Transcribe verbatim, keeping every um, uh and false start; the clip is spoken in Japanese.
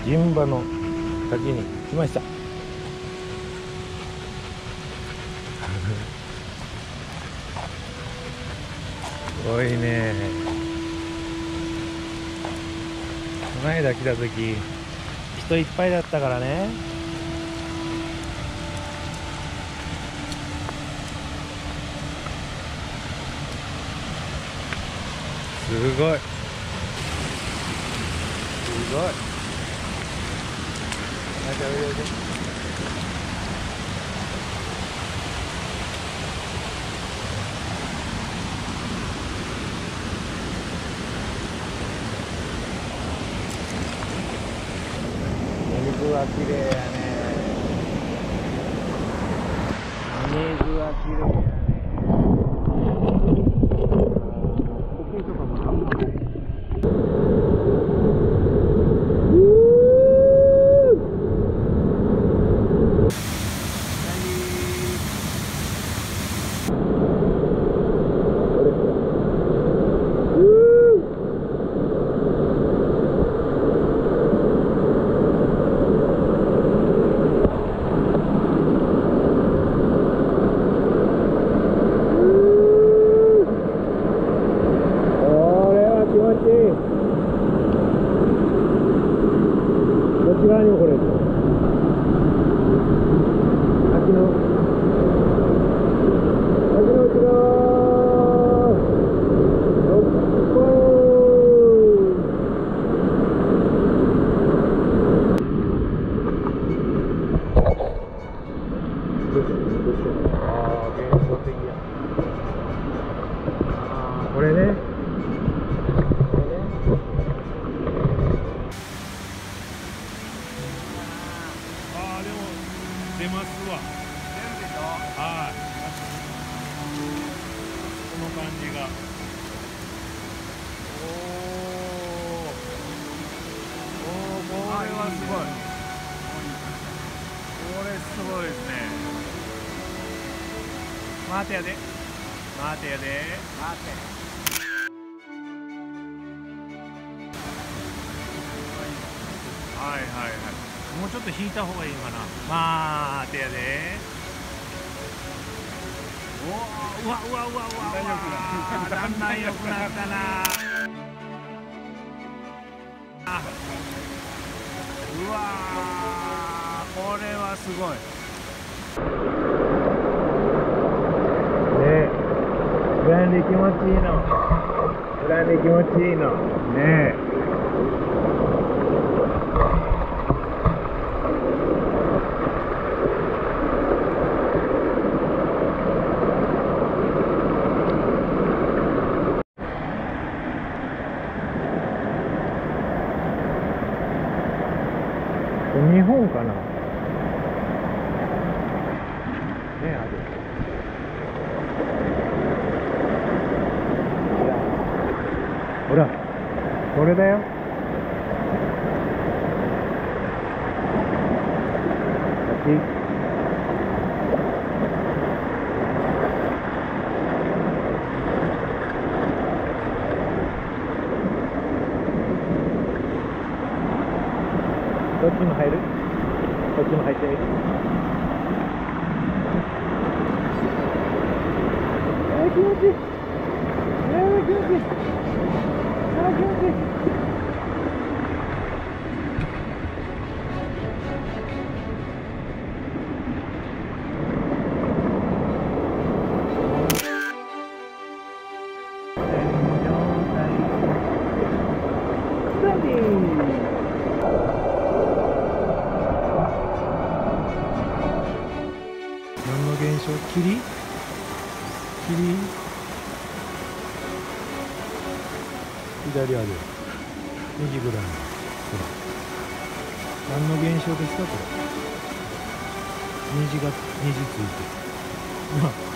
陣馬の滝に来ました。すごいね。この間来た時人いっぱいだったからね。すごいすごい。なんか上で水は綺麗やね。水は綺麗やね。時計とかもあんまり。こっち側にもこれ。秋の秋の内側。よっこー。ああ、幻想的や。ああ、これね。 出ますわ。出るでしょ。はい。この感じが。おお。おお、これはすごい。これすごいですね。待てやで。待てやで。待て。はいはいはい。もうちょっと引いた方がいいかな。まあ、てやで。おお、うわうわうわうわうわ。だんだん良くなったな。うわー、これはすごい。 ねえ、ブランデー気持ちいいの。ブランデー気持ちいいの。ねえ。日本かな。ねえ、あれ。ほら、これだよ。滝。どっちも入る？こっちも入ってみる。あー気持ちいい。あー気持ちいい。あー気持ちいい。何の現象？霧？霧？左あるよ。右ぐらいの。ほら。何の現象ですかこれ？虹が虹ついてる。